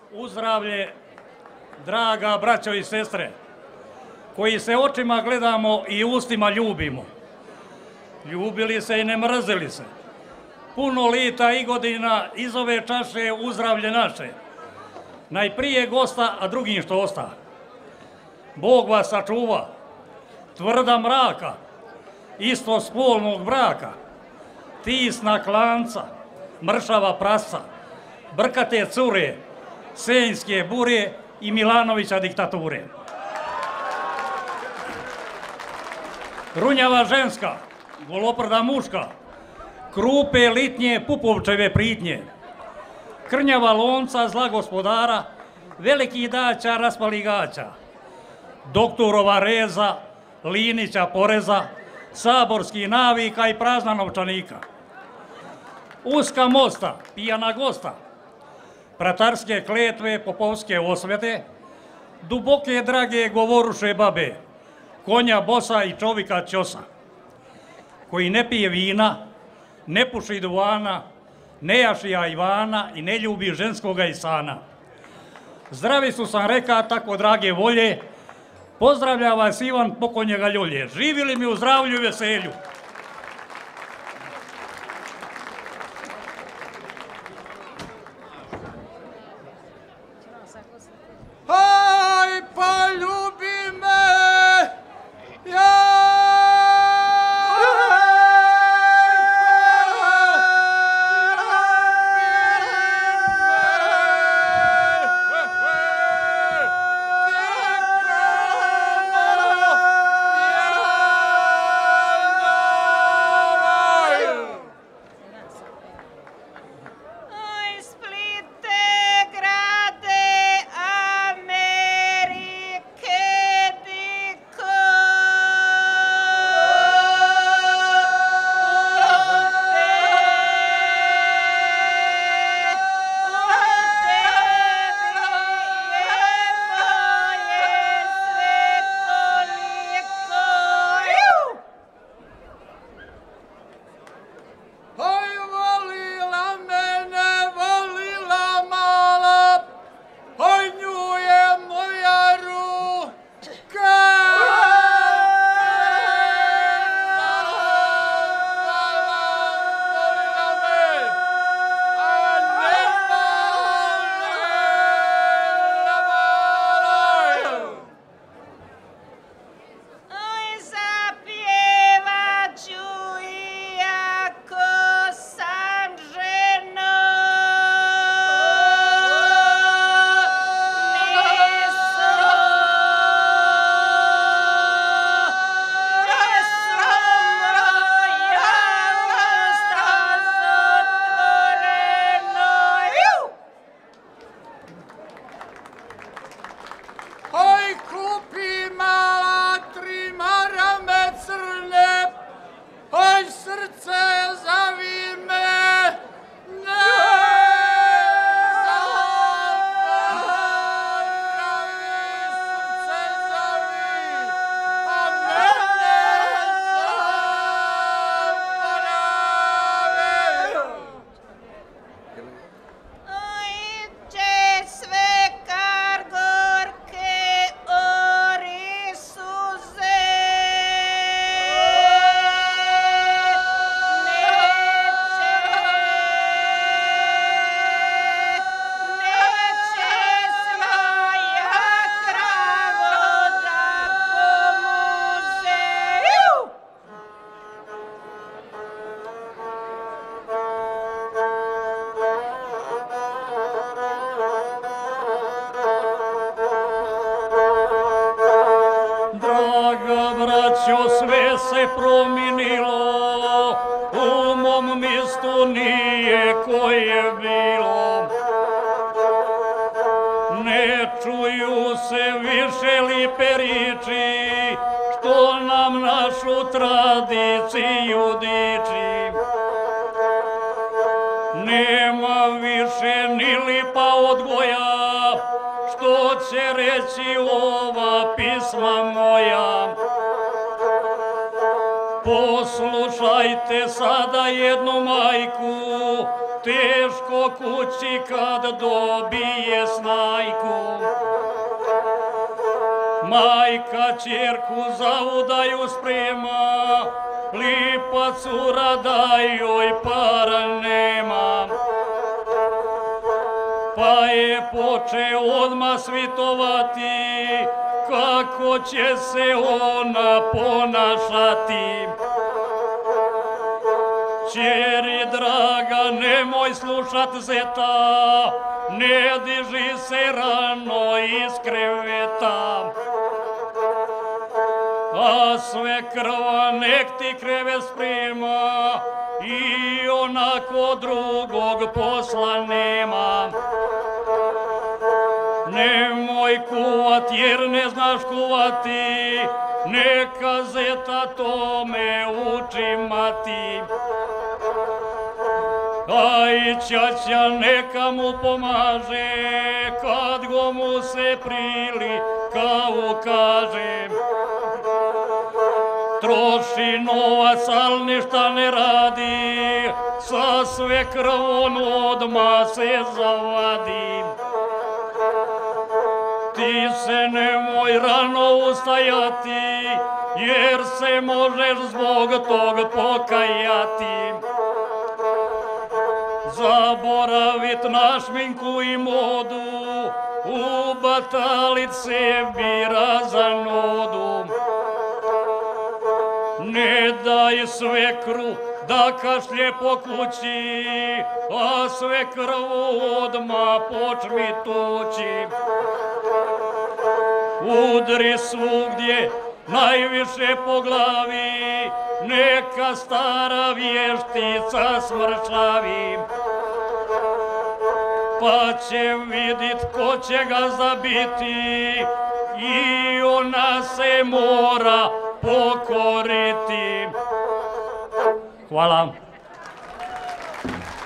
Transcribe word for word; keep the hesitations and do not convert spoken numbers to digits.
Uzdravlje, draga braćo i sestre, koji se očima gledamo i ustima ljubimo. Ljubili se i ne mrzili se. Puno lita i godina iz ove čaše uzdravlje naše. Najprije gosta, a drugim što osta. Bog vas sačuva, tvrda mraka, isto spolnog braka, tisna klanca, mršava prasca, brkate cure, senjske bure i Milanovića diktature. Runjava ženska, goloprda muška, krupe litnje Pupovčeve pritnje, krnjava lonca zla gospodara, veliki daća raspali gaća, doktorova reza, Linića poreza, saborski navika i prazna novčanika. Uska mosta, pijana gosta, pratarske kletve, popovske osvete, duboke drage govoruše babe, konja bosa i čovjeka ćosa, koji ne pije vina, ne puši duvana, ne jašija Ivana i ne ljubi ženskoga Isana. Zdravi su, sam reka, tako drage volje, pozdravlja vas Ivan pokojnjega ljolje. Živili mi u zdravlju i veselju. Aj, pa ljubi me, ja! Sve se prominilo, u mom mjestu nije koje bilo. Ne čuju se više lipe riči, što nam našu tradiciju diči. Nema više ni lipa odgoja, što će reći ova pisma moja. Poslušajte sada jednu majku, teško kući kad dobije snajku. Majka čerku za udaju sprema, lipa cura da joj para nema. Pa je poče odmah svitovati, kako će se ona ponašati. Čeri draga, nemoj slušat zeta, ne diži se rano iz kreveta. A sve krva nek ti krevet sprema i onako drugog posla nema. Nemoj kuvat jer ne znaš kuvati, neka zeta tome uči mati. Aj ćaća neka mu pomaže, kad go mu se prilika ukaže. Troši novac, al ništa ne radi, sa sve krvom odmah se zavadi. Ti se nemoj rano ustajati, jer se možeš zbog tog pokajati. Zaboravit na šminku i modu, ubatalit sebi razanodu. Ne daj svekru da kašlje po kući, a svekru odmah počmi tući. Udri svugdje, najviše po glavi, neka stara vještica smršavi. Pa će vidit ko će ga zabiti i ona se mora pokoriti. Hvala.